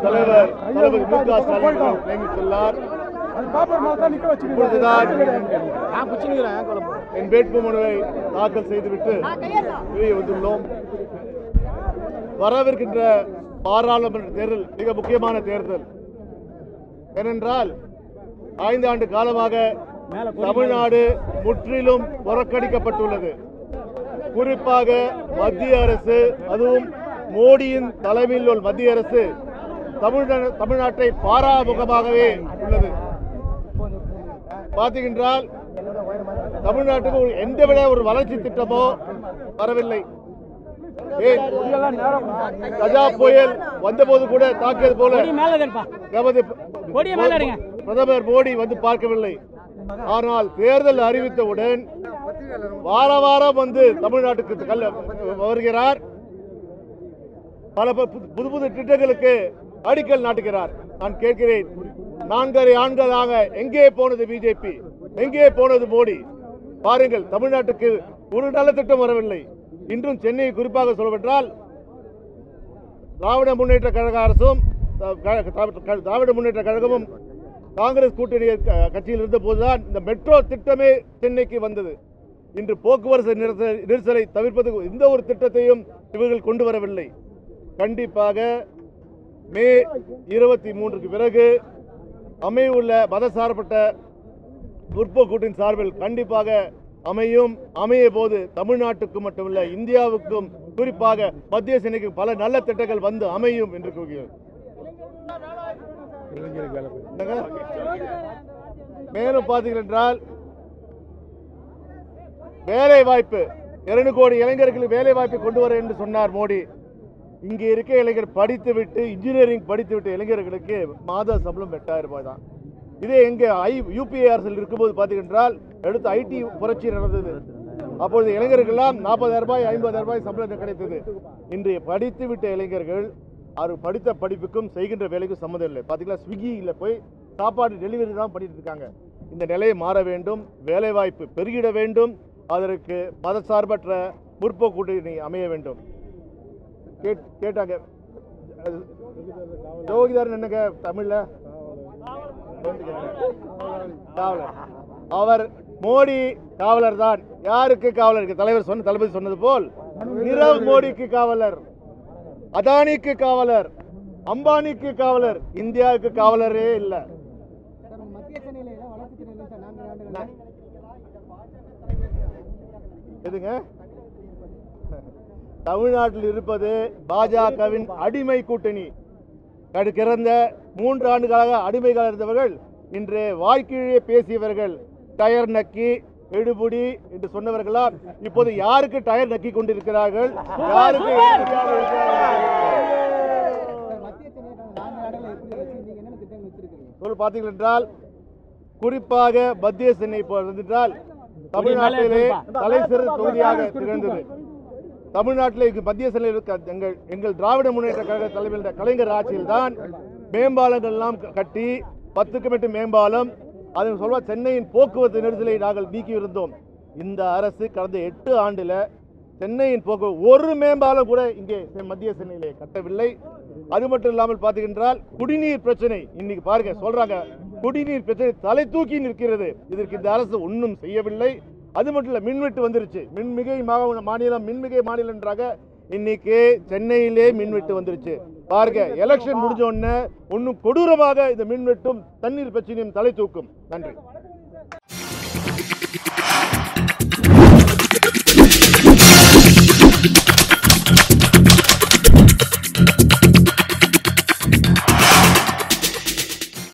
தலைவர் தளபதி மு.க. ஸ்டாலின் நியமித்துள்ளார். என் வேட்புமனுவை தாக்கல் செய்துவிட்டு வெளியே வந்துள்ளோம். வரவிருக்கின்ற பாராளுமன்ற தேர்தல் மிக முக்கியமான தேர்தல். ஏனென்றால் 5 ஆண்டு காலமாக தமிழ்நாடு முற்றிலும் புறக்கணிக்கப்பட்டுள்ளது. குறிப்பாக மத்திய அரசு, அதுவும் மோடியின் தலைமையில் உள்ள மத்திய அரசு தமிழ்நாட்டை பாராமுகமாகவே உள்ளது. பார்த்தீங்கன்றால் தமிழ்நாட்டுக்கு எந்தவித ஒரு வளர்ச்சி திட்டமோ வரவில்லை. கஜா புயல் வந்தபோது கூட தாக்கியது போல பிரதமர் மோடி வந்து பார்க்கவில்லை. ஆனால் தேர்தல் அறிவித்தவுடன் வார வாரம் வந்து தமிழ்நாட்டுக்கு வருகிறார். பல புது புது திட்டங்களுக்கு அடிக்கல் நாட்டுகிறார். நான் கேட்கிறேன், 4 ஆண்டுகளாக எங்கே போனது பிஜேபி? எங்கே போனது மோடி? பாருங்கள், தமிழ்நாட்டுக்கு ஒரு நல்ல திட்டம் வரவில்லை. இன்றும் சென்னை குறிப்பாக சொல்லப்பட்டால் திராவிட முன்னேற்ற கழக அரசும் திராவிட முன்னேற்ற கழகமும் காங்கிரஸ் கூட்டணி கட்சியில் இருந்த போதுதான் இந்த மெட்ரோ திட்டமே சென்னைக்கு வந்தது. இன்று போக்குவரத்து நெரிசலை தவிர்ப்பதற்கு எந்த ஒரு திட்டத்தையும் இவர்கள் கொண்டு வரவில்லை. கண்டிப்பாக மே 23க்கு பிறகு அமையுள்ள மதசார்பற்ற முற்போக்கூட்டின் சார்பில் கண்டிப்பாக அமைய போது தமிழ்நாட்டுக்கு மட்டுமல்ல இந்தியாவுக்கும், குறிப்பாக மத்திய சென்னைக்கு பல நல்ல திட்டங்கள் வந்து அமையும் என்று கூறுகிறேன். மேலும் பார்த்தீர்கள் என்றால் வேலை வாய்ப்பு 2 கோடி இளைஞர்களுக்கு வேலை வாய்ப்பை கொண்டு வர என்று சொன்னார் மோடி. இங்கே இருக்க இளைஞர் படித்துவிட்டு இன்ஜினியரிங் படித்துவிட்டு இளைஞர்களுக்கு மாத சம்பளம் 8000 ரூபாய் தான். இதே எங்கே யூபிஏ அரசில் இருக்கும்போது பார்த்தீங்கன்றால் அடுத்து ஐடி புரட்சி நடந்தது. அப்பொழுது இளைஞர்கள்லாம் 40,000 ரூபாய் 50,000 ரூபாய் சம்பளம் கிடைத்தது. இன்றைய படித்துவிட்ட இளைஞர்கள் அவர் படித்த படிப்புக்கும் செய்கின்ற வேலைக்கும் சம்மந்தம் இல்லை. பார்த்தீங்களா, ஸ்விக்கியில் போய் சாப்பாடு டெலிவரி தான் பண்ணிட்டு இருக்காங்க. இந்த நிலையை மாற வேண்டும். வேலைவாய்ப்பு பெருகிட வேண்டும். அதற்கு மதசார்பற்ற முற்போக்கூட்டணி அமைய வேண்டும். கேட்டாங்க ஜோகிதார் என்னங்க தமிழ்ல காவலர். அவர் மோடி காவலர் தான். யாருக்கு காவலர்? தலைவர் தளபதி சொன்னது போல் நிரவ் மோடிக்கு காவலர், அதானிக்கு காவலர், அம்பானிக்கு காவலர், இந்தியாவுக்கு காவலரே இல்லை. எதுங்க? தமிழ்நாட்டில் இருப்பது பாஜகவின் அடிமை கூட்டணி. கடந்த 3 ஆண்டுகளாக அடிமைகள் இருந்தவர்கள் இன்று வாய்க்கீழே பேசியவர்கள், டயர் நக்கி எடுபுடி என்று சொன்னவர்களாம் இப்போது யாருக்கு டயர் நக்கி கொண்டிருக்கிறார்கள்? யாருக்கு பார்த்தீர்கள் என்றால் குறிப்பாக மத்திய சென்னை என்றால் தமிழ்நாட்டிலே தலைசிறு தொகுதியாக திகழ்ந்தது. தமிழ்நாட்டில் மத்திய சென்னையில் எங்கள் திராவிட முன்னேற்ற கழக தலைமையில் கலைஞர் ஆட்சியில் தான் மேம்பாலங்கள் எல்லாம் கட்டி 10க்கு மேற்பட்ட மேம்பாலம், அதன் சொல்வா சென்னையின் போக்குவரத்து நெரிசலை நாங்கள் நீக்கி இருந்தோம். இந்த அரசு கடந்த 8 ஆண்டுல சென்னையின் போக்குவரத்து ஒரு மேம்பாலம் கூட இங்கே மத்திய சென்னையிலே கட்டவில்லை. அது மட்டும் இல்லாமல் பார்த்தீங்கன்றால் குடிநீர் பிரச்சனை இன்னைக்கு பாருங்க சொல்றாங்க, குடிநீர் பிரச்சனை தலை தூக்கி நிற்கிறது. இதற்கு இந்த அரசு ஒன்றும் செய்யவில்லை. அது மட்டும் இல்ல, மின்வெட்டு வந்துருச்சு. மின்மிகை மாநிலம், மின்மிகை மாநிலம் என்றாக இன்னைக்கு சென்னையிலே மின்வெட்டு வந்துருச்சு. பாருங்க, எலெக்ஷன் முடிஞ்ச உடனே இன்னும் கொடூரமாக இந்த மின்வெட்டும் தண்ணீர் பிரச்சனையும் தலை தூக்கும். நன்றி.